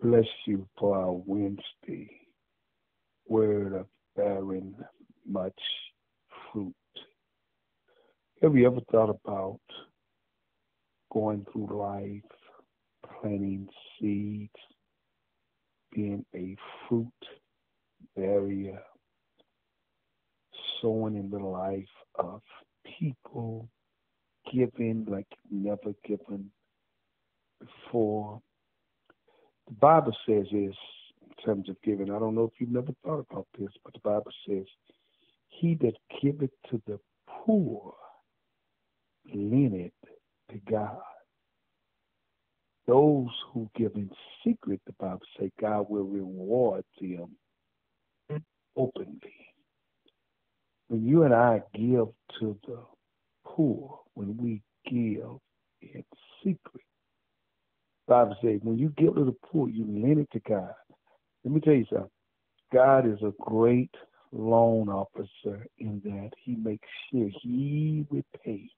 bless you for our Wednesday word of bearing much fruit. Have you ever thought about going through life, planting seeds, being a fruit barrier, sowing in the life of people, giving like you've never given before? The Bible says this in terms of giving. I don't know if you've never thought about this, but the Bible says, he that giveth to the poor lendeth to God. Those who give in secret, the Bible says, God will reward them openly. When you and I give to the poor, when we give in secret, the Bible says, when you give to the poor, you lend it to God. Let me tell you something. God is a great loan officer in that he makes sure he repay.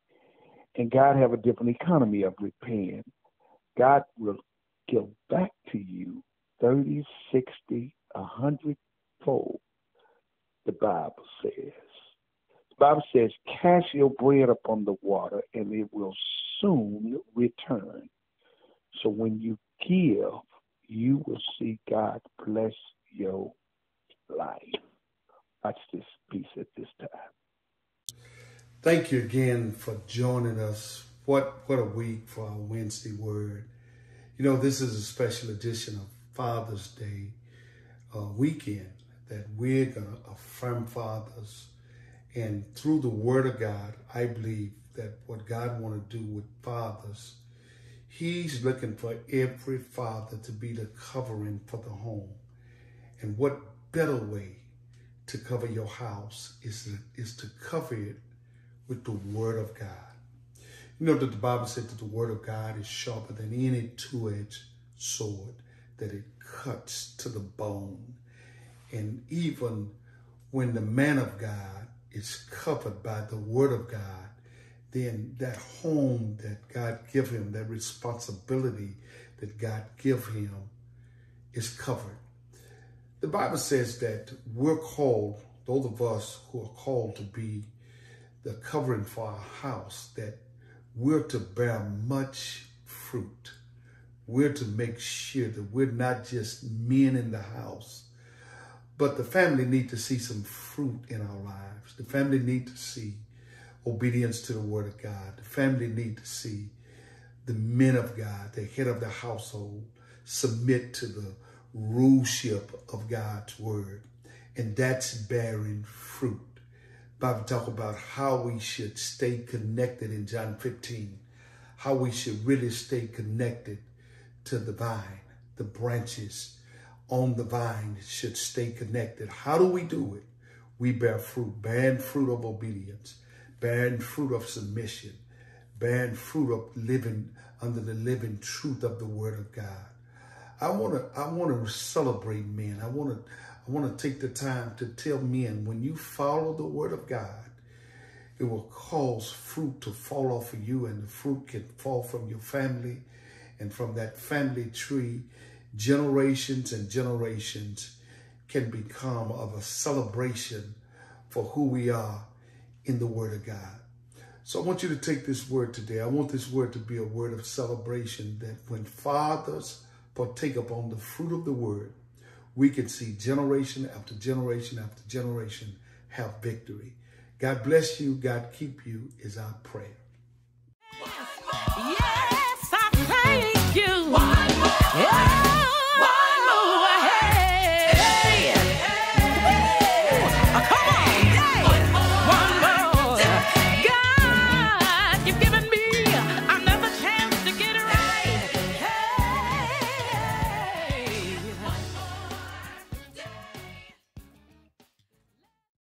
And God have a different economy of repaying. God will give back to you 30, 60, 100-fold, the Bible says. The Bible says, cast your bread upon the water, and it will soon return. So when you give, you will see God bless your life. Watch this piece at this time. Thank you again for joining us. What a week for our Wednesday word. You know, this is a special edition of Father's Day weekend that we're going to affirm fathers. And through the word of God, I believe that what God wants to do with fathers, he's looking for every father to be the covering for the home. And what better way to cover your house is to cover it with the word of God. You know that the Bible said that the word of God is sharper than any two-edged sword, that it cuts to the bone. And even when the man of God is covered by the word of God, then that home that God give him, that responsibility that God give him is covered. The Bible says that we're called, those of us who are called to be the covering for our house, that we're to bear much fruit. We're to make sure that we're not just men in the house, but the family need to see some fruit in our lives. The family need to see obedience to the word of God. The family need to see the men of God, the head of the household, submit to the ruleship of God's word. And that's bearing fruit. Bible talk about how we should stay connected in John 15, how we should really stay connected to the vine. The branches on the vine should stay connected. How do we do it? We bear fruit, bearing fruit of obedience, bearing fruit of submission, bearing fruit of living under the living truth of the word of God. I want to celebrate men. I want to take the time to tell men, when you follow the word of God, it will cause fruit to fall off of you, and the fruit can fall from your family, and from that family tree, generations and generations can become of a celebration for who we are in the word of God. So I want you to take this word today. I want this word to be a word of celebration, that when fathers partake upon the fruit of the word, we can see generation after generation after generation have victory. God bless you. God keep you is our prayer.